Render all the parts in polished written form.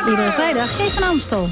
Iedere vrijdag Kees van Amstel.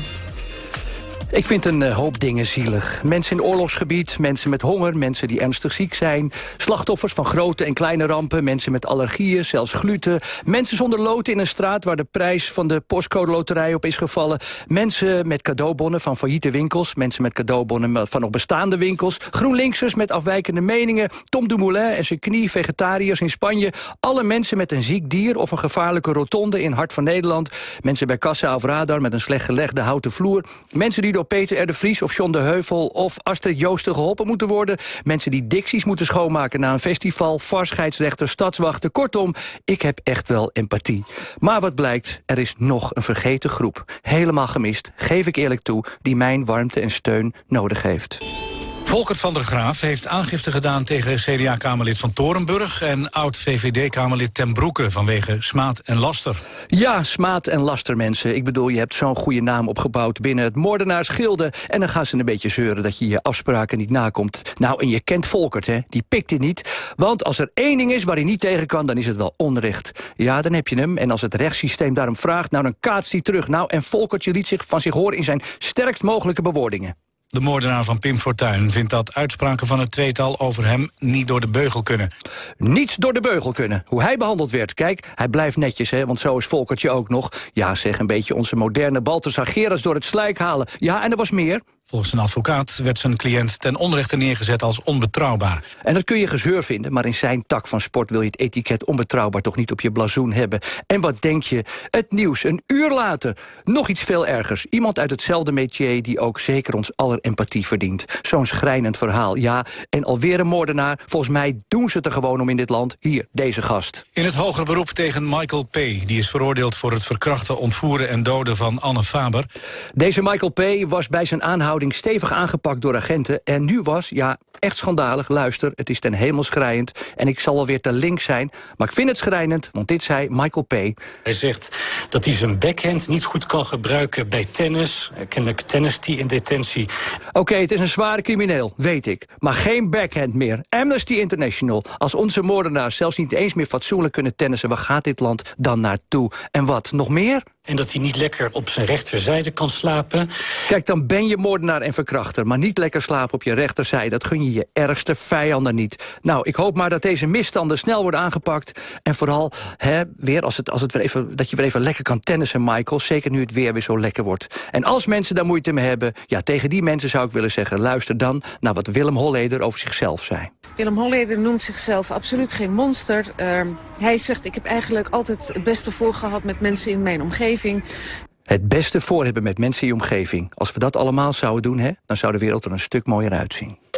Ik vind een hoop dingen zielig. Mensen in oorlogsgebied, mensen met honger, mensen die ernstig ziek zijn, slachtoffers van grote en kleine rampen, mensen met allergieën, zelfs gluten, mensen zonder loten in een straat waar de prijs van de postcode loterij op is gevallen, mensen met cadeaubonnen van failliete winkels, mensen met cadeaubonnen van nog bestaande winkels, GroenLinksers met afwijkende meningen, Tom Dumoulin en zijn knie, vegetariërs in Spanje, alle mensen met een ziek dier of een gevaarlijke rotonde in Hart van Nederland, mensen bij Kassa of Radar met een slecht gelegde houten vloer, mensen die door Peter R. de Vries of John de Heuvel of Astrid Joosten geholpen moeten worden, mensen die dicties moeten schoonmaken na een festival, varscheidsrechter, stadswachten. Kortom, ik heb echt wel empathie. Maar wat blijkt, er is nog een vergeten groep. Helemaal gemist, geef ik eerlijk toe, die mijn warmte en steun nodig heeft. Volkert van der Graaf heeft aangifte gedaan tegen CDA-kamerlid van Torenburg en oud-VVD-kamerlid Ten Broeke vanwege smaad en laster. Ja, smaad en laster, mensen. Ik bedoel, je hebt zo'n goede naam opgebouwd binnen het moordenaarsgilde en dan gaan ze een beetje zeuren dat je je afspraken niet nakomt. Nou, en je kent Volkert, hè? Die pikt dit niet. Want als er één ding is waar hij niet tegen kan, dan is het wel onrecht. Ja, dan heb je hem. En als het rechtssysteem daarom vraagt, nou, dan kaatst hij terug. Nou, en Volkert liet zich van zich horen in zijn sterkst mogelijke bewoordingen. De moordenaar van Pim Fortuyn vindt dat uitspraken van het tweetal over hem niet door de beugel kunnen. Niet door de beugel kunnen. Hoe hij behandeld werd. Kijk, hij blijft netjes, hè, want zo is Volkertje ook nog. Ja, zeg, een beetje onze moderne Balthasar Gerards door het slijk halen. Ja, en er was meer. Volgens een advocaat werd zijn cliënt ten onrechte neergezet als onbetrouwbaar. En dat kun je gezeur vinden, maar in zijn tak van sport wil je het etiket onbetrouwbaar toch niet op je blazoen hebben. En wat denk je? Het nieuws, een uur later. Nog iets veel ergers. Iemand uit hetzelfde métier die ook zeker ons aller empathie verdient. Zo'n schrijnend verhaal. Ja, en alweer een moordenaar. Volgens mij doen ze het er gewoon om in dit land. Hier, deze gast. In het hoger beroep tegen Michael P. Die is veroordeeld voor het verkrachten, ontvoeren en doden van Anne Faber. Deze Michael P. was bij zijn aanhouding stevig aangepakt door agenten. En nu was, ja, echt schandalig. Luister, het is ten hemel schrijend. En ik zal wel weer te links zijn. Maar ik vind het schrijnend, want dit zei Michael P. Hij zegt dat hij zijn backhand niet goed kan gebruiken bij tennis. Kennelijk tennist hij in detentie. Oké, het is een zware crimineel, weet ik. Maar geen backhand meer. Amnesty International. Als onze moordenaars zelfs niet eens meer fatsoenlijk kunnen tennissen, waar gaat dit land dan naartoe? En wat, nog meer? En dat hij niet lekker op zijn rechterzijde kan slapen. Kijk, dan ben je moordenaar en verkrachter, maar niet lekker slapen op je rechterzijde. Dat gun je je ergste vijanden niet. Nou, ik hoop maar dat deze misstanden snel worden aangepakt. En vooral, weer als het weer even, dat je weer even lekker kan tennissen, Michael. Zeker nu het weer zo lekker wordt. En als mensen daar moeite mee hebben, ja, tegen die mensen zou ik willen zeggen, luister dan naar wat Willem Holleder over zichzelf zei. Willem Holleder noemt zichzelf absoluut geen monster. Hij zegt, ik heb eigenlijk altijd het beste voor gehad met mensen in mijn omgeving. Het beste voor hebben met mensen in je omgeving. Als we dat allemaal zouden doen, dan zou de wereld er een stuk mooier uitzien.